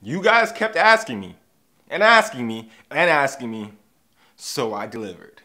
You guys kept asking me, and asking me, and asking me, so I delivered.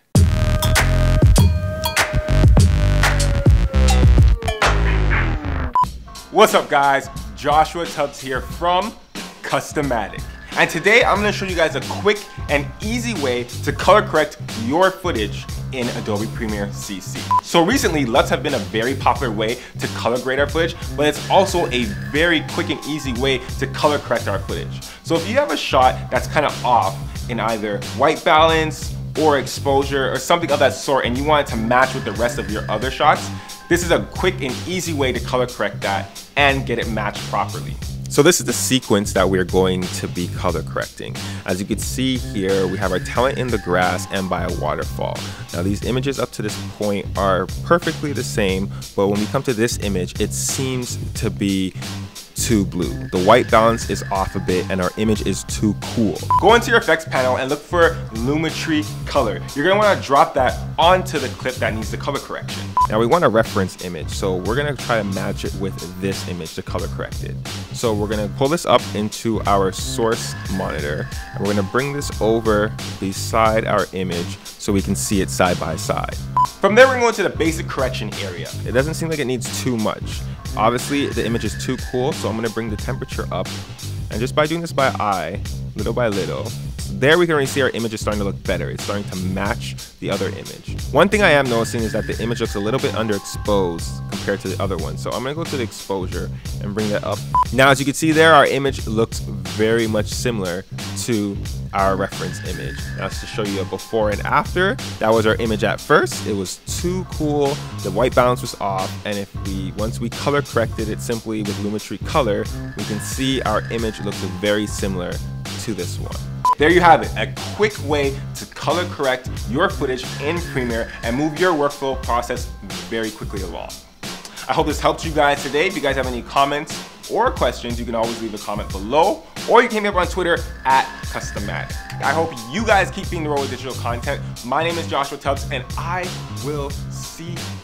What's up guys, Joshua Tubbs here from Customatic. And today I'm going to show you guys a quick and easy way to color correct your footage in Adobe Premiere CC. So recently, LUTs have been a very popular way to color grade our footage, but it's also a very quick and easy way to color correct our footage. So if you have a shot that's kind of off in either white balance or exposure or something of that sort, and you want it to match with the rest of your other shots, this is a quick and easy way to color correct that and get it matched properly. So this is the sequence that we're going to be color correcting. As you can see here, we have our talent in the grass and by a waterfall. Now these images up to this point are perfectly the same, but when we come to this image, it seems to be too blue. The white balance is off a bit and our image is too cool. Go into your effects panel and look for Lumetri Color. You're gonna wanna drop that onto the clip that needs the color correction. Now we want a reference image, so we're gonna try to match it with this image to color correct it. So we're gonna pull this up into our source monitor and we're gonna bring this over beside our image so we can see it side by side. From there, we're gonna go into the basic correction area. It doesn't seem like it needs too much. Obviously, the image is too cool, so I'm gonna bring the temperature up. And just by doing this by eye, little by little, there we can already see our image is starting to look better. It's starting to match the other image. One thing I am noticing is that the image looks a little bit underexposed compared to the other one. So I'm gonna go to the exposure and bring that up. Now, as you can see there, our image looks very much similar to our reference image. Now to show you a before and after, that was our image at first. It was too cool, the white balance was off, and once we color corrected it simply with Lumetri Color, we can see our image looks very similar to this one. There you have it, a quick way to color correct your footage in Premiere and move your workflow process very quickly along. I hope this helped you guys today. If you guys have any comments or questions, you can always leave a comment below, or you can hit me up on Twitter at Customatic. I hope you guys keep being the road with digital content. My name is Joshua Tubbs, and I will see you